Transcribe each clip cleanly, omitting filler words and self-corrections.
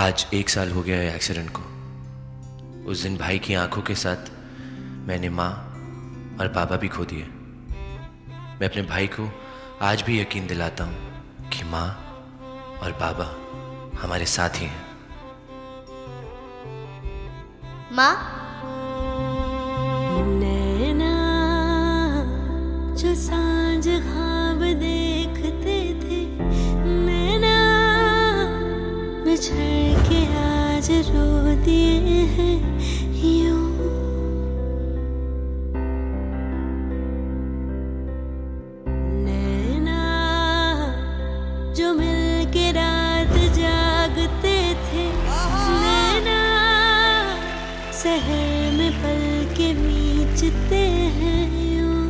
आज 1 साल हो गया है एक्सीडेंट को। उस दिन भाई की आंखों के साथ मैंने माँ और पापा भी खो दिए। मैं अपने भाई को आज भी यकीन दिलाता हूँ कि माँ और पापा हमारे साथ ही हैं। माँ, नैना जो सांझ ख्वाब देखते थे, नैना बिछड़ के आज रो दिए हैं यूं। नैना जो मिल के रात जागते थे, नैना शहर में पल के बीचते हैं यूं।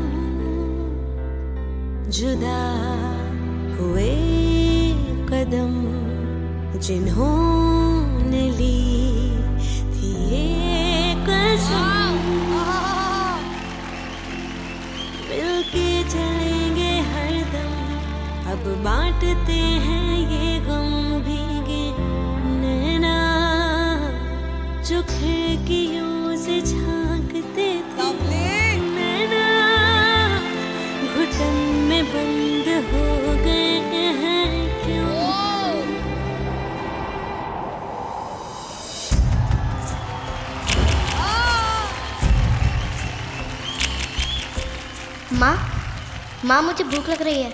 जुदा हुए कदम जिन्होंने ली थी ये कसम, मिलके चलेंगे हरदम, अब बांटते हैं ये गम भीगे। नैना जो खिड़कियों से झांकते थे, नैना घुटन में बंद हो गए हैं क्यों। माँ, माँ मुझे भूख लग रही है।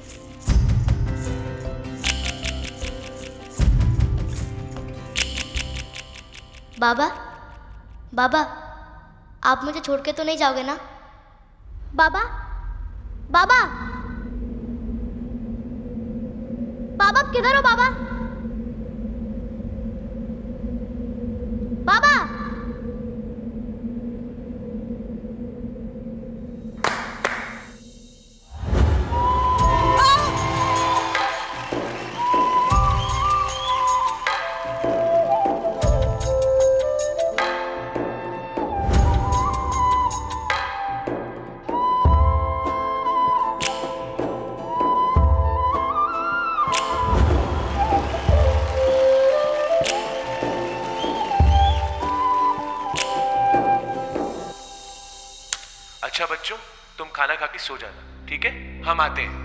बाबा, बाबा, आप मुझे छोड़ के तो नहीं जाओगे ना? बाबा, बाबा, बाबा आप किधर हो बाबा? बाबा, अच्छा बच्चों, तुम खाना खा के सो जाना, ठीक है? हम आते हैं।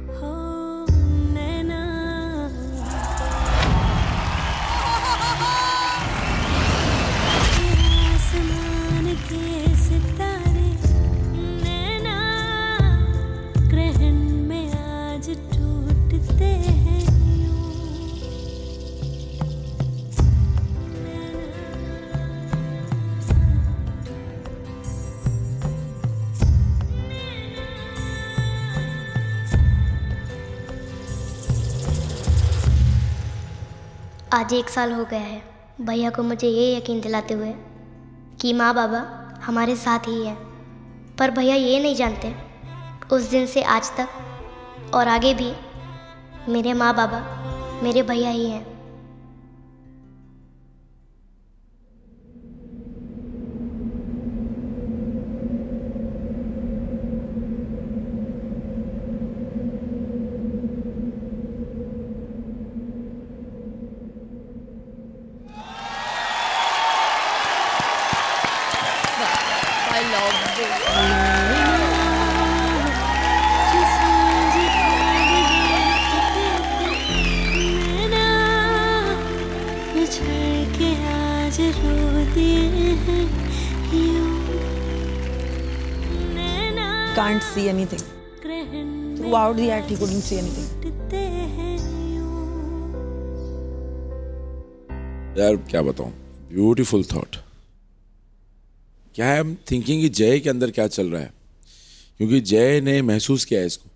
आसमान के सितारे, नैना ग्रहण में आज टूटते हैं आज 1 साल हो गया है भैया को मुझे ये यकीन दिलाते हुए कि माँ बाबा हमारे साथ ही हैं। पर भैया ये नहीं जानते उस दिन से आज तक और आगे भी मेरे माँ बाबा मेरे भैया ही हैं। Can't see anything. Throughout the act, he couldn't see anything. यार क्या बताऊं, ब्यूटीफुल थॉट। क्या है, I'm thinking कि जय के अंदर क्या चल रहा है, क्योंकि जय ने महसूस किया है इसको।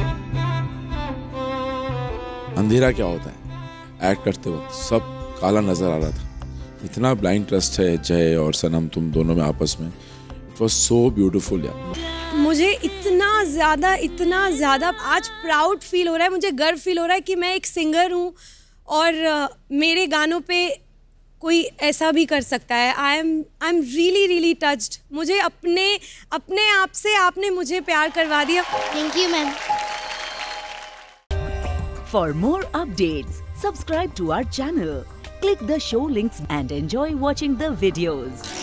अंधेरा क्या होता है, एक्ट करते वक्त सब काला नजर आ रहा था। इतना ब्लाइंड ट्रस्ट है जय और सनम तुम दोनों में आपस में। इट वॉज सो ब्यूटीफुल यार। मुझे इतना ज़्यादा आज प्राउड फील हो रहा है, मुझे गर्व फील हो रहा है कि मैं एक सिंगर हूँ और मेरे गानों पे कोई ऐसा भी कर सकता है। I am really touched. मुझे अपने आप से आपने मुझे प्यार करवा दिया। Thank you ma'am. For more updates, subscribe to our channel, Click the show links and enjoy watching the videos.